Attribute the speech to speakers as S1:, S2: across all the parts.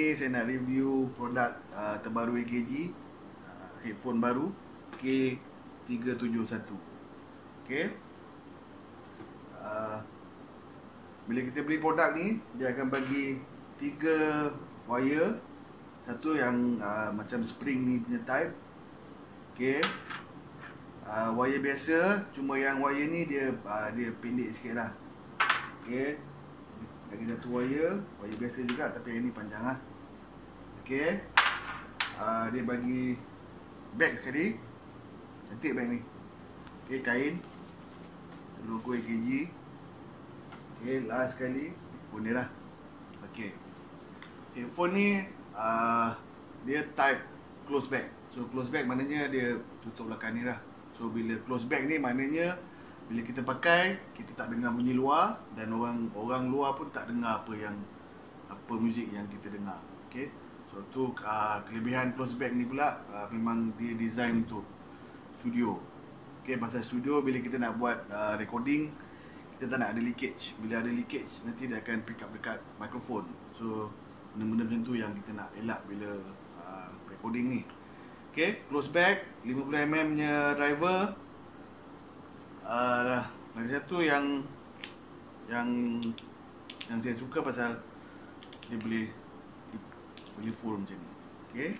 S1: ni saya nak review produk terbaru AKG, headphone baru K371. Okay. Bila kita beli produk ni, dia akan bagi 3 wire. Satu yang macam spring ni punya type. Okay. Wire biasa, cuma yang wire ni dia pendek sikit lah. Okay. Lagi satu wire biasa juga, tapi yang ni panjang lah. Okay. Dia bagi bag sekali. Cantik bag ni. Okay, kain logo AKG. Okay, last sekali headphone dia lah. Okay, headphone ni dia type close bag. So close bag maknanya dia tutup belakang ni lah. So bila close bag ni maknanya bila kita pakai, kita tak dengar bunyi luar, dan orang luar pun tak dengar apa muzik yang kita dengar. Okay. So tu kelebihan close bag ni pula, memang dia design untuk studio. Okay, pasal studio bila kita nak buat recording, kita tak nak ada leakage. Bila ada leakage, nanti dia akan pick up dekat mikrofon. So benda-benda macam tu yang kita nak elak bila recording ni. Okay, close bag, 50mm nya driver. Lagi satu yang saya suka pasal dia boleh full macam ni. Okay.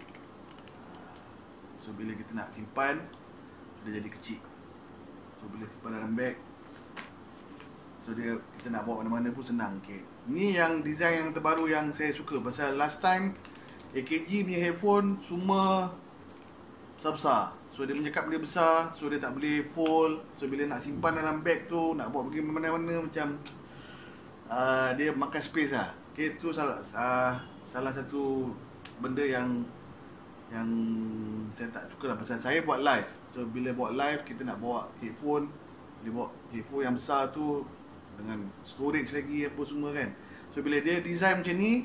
S1: So bila kita nak simpan, dia jadi kecil. So bila simpan dalam bag, so kita nak bawa mana-mana pun senang. Okay. Ni yang design yang terbaru yang saya suka, pasal last time AKG punya headphone semua besar-besar. So dia mencakap dia besar, so dia tak boleh fold. So bila nak simpan dalam bag tu, nak bawa pergi mana-mana macam dia makan space lah. Okay, tu salah satu benda yang saya tak suka lah, pasal saya buat live. So bila buat live, kita nak bawa headphone. Bila bawa headphone yang besar tu dengan storage lagi apa semua kan. So bila dia design macam ni,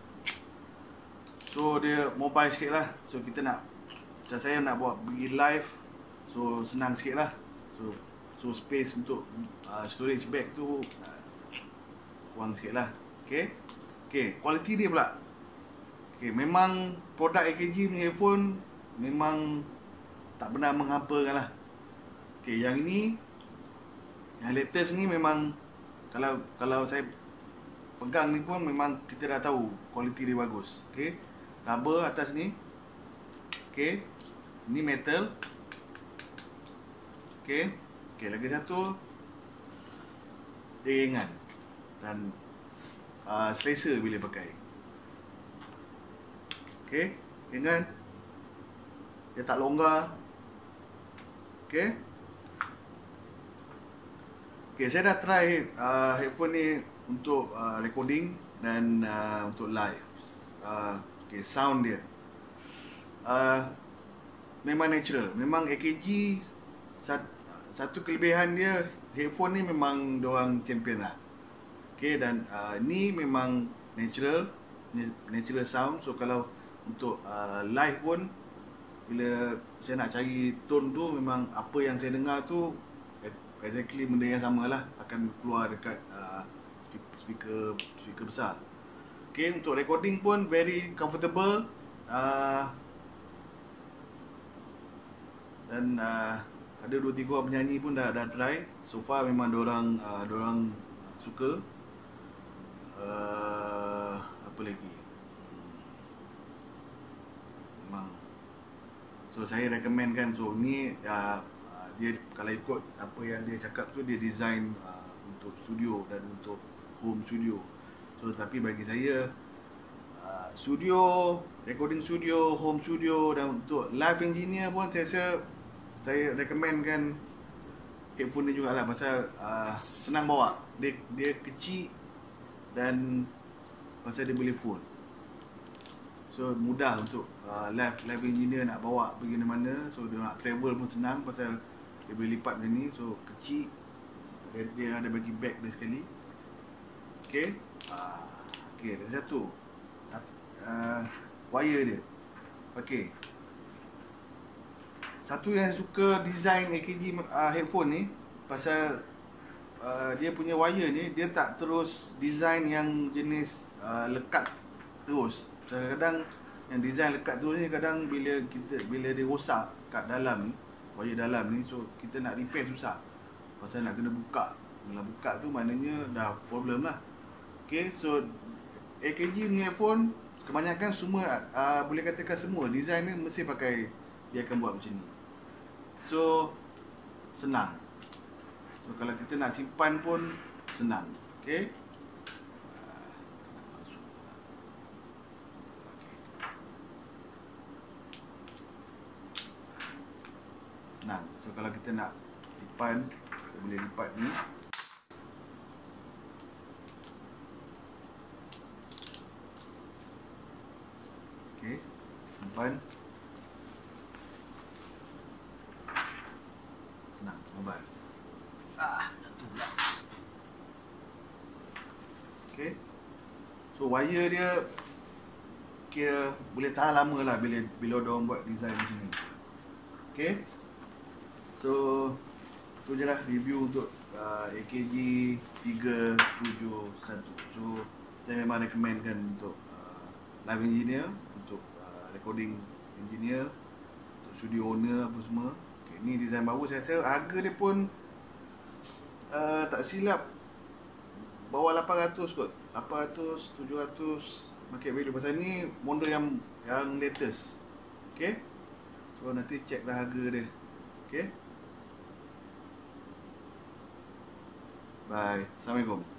S1: so dia mobile sikit lah. So kita nak, macam saya nak buat pergi live, so senang sikit lah. So space untuk storage bag tu kurang sikit lah. Okay. Okay, quality dia pula. Okay, memang produk AKG punya headphone memang tak pernah menghampakan lah. Okay, yang ini, yang latest ni memang kalau saya pegang ni pun memang kita dah tahu quality dia bagus. Okay, rubber atas ni. Okay, ni metal. Okay, lagi satu dia ringan dan selesa bila pakai. Okay, ringan, dia tak longgar. Okay. Okay, saya dah try headphone ni untuk recording dan untuk live. Okay, sound dia memang natural. Memang AKG, satu kelebihan dia, headphone ni memang diorang champion lah. Okay, dan ni memang natural sound. So kalau untuk live pun, bila saya nak cari tone tu, memang apa yang saya dengar tu exactly benda yang sama lah akan keluar dekat speaker besar. Okay, untuk recording pun very comfortable. Dan ada 2-3 orang penyanyi pun dah try. So far memang diorang suka. Apa lagi? Memang. So saya recommend kan. So ni dia kalau ikut apa yang dia cakap tu, dia design untuk studio dan untuk home studio. So tapi bagi saya, studio, recording studio, home studio, dan untuk live engineer pun saya recommend kan headphone ni jugalah, pasal senang bawa. Dia kecil dan pasal dia boleh full. So mudah untuk live engineer nak bawa pergi mana-mana. So dia nak travel pun senang pasal dia boleh lipat macam ni. So kecil, dia ada bagi bag dia sekali. Okay. Okay, ada satu wire dia. Okay, satu yang saya suka design AKG headphone ni, pasal dia punya wire ni, dia tak terus design yang jenis lekat terus. Kadang-kadang yang design lekat tu ni kadang bila dia rosak kat dalam ni, wire dalam ni, so kita nak repair susah. Pasal nak kena buka. Bila buka tu maknanya dah problem lah. Okay, so AKG ni earphone kebanyakan semua boleh katakan semua design ni mesti pakai, dia akan buat macam ni. So senang. So kalau kita nak simpan pun senang. Okay. Senang. So kalau kita nak simpan, kita boleh lipat ni. Okay, simpan. Senang, mobile. Jatuh pula. Okay. So wire dia kira boleh tahan lama lah bila orang buat design macam ni. Okay. So tu je lah review untuk AKG 371. So saya memang recommendkan untuk live engineer, untuk recording engineer, untuk studio owner apa semua. Okay, ni design baru. Saya rasa harga dia pun tak silap bawah 800 kot. 800, 700 market value. Pasal ni model yang latest. Okay. So nanti check lah harga dia. Okay. Bye. Assalamualaikum.